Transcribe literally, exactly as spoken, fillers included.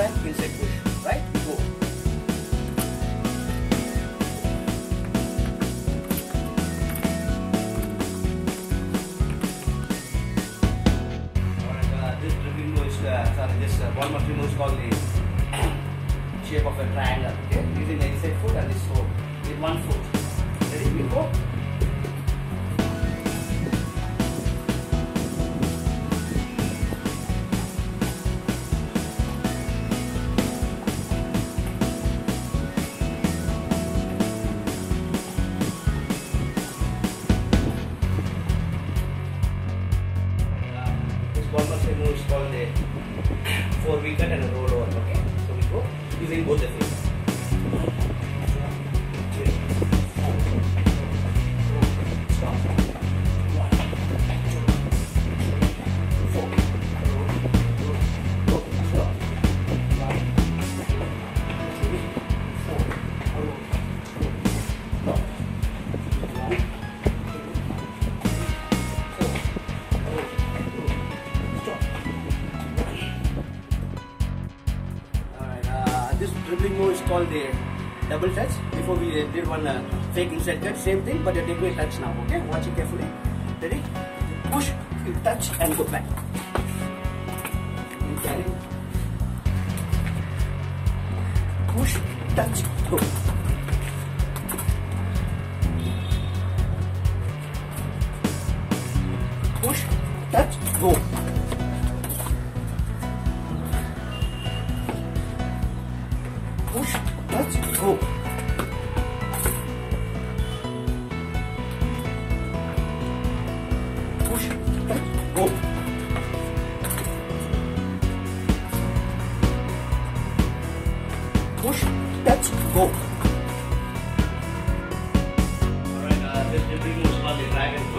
drag, inside push. Right? Go. Alright, uh, this dribbling move is, uh, sorry, this uh, ball muscle move is called the shape of a triangle. Okay? Using the inside foot and this foot. With one foot. Ready? We go. One more move is called the four wicket and a roll over. Okay, so we go using both the feet. Stop. One, two, four. Roll, roll, roll. Stop. One, two, four. Roll, roll. Stop. One. This dribbling move is called the double touch. Before we did one uh, fake inside cut, same thing, but you're taking a touch now. Okay, watch it carefully. Ready? Push, you touch, and go back. You carry. Push, touch, go. Push, touch, go. Push, touch, go. Push, touch, go. Push, touch, go. Alright, uh, this dribbling move is called the dragon.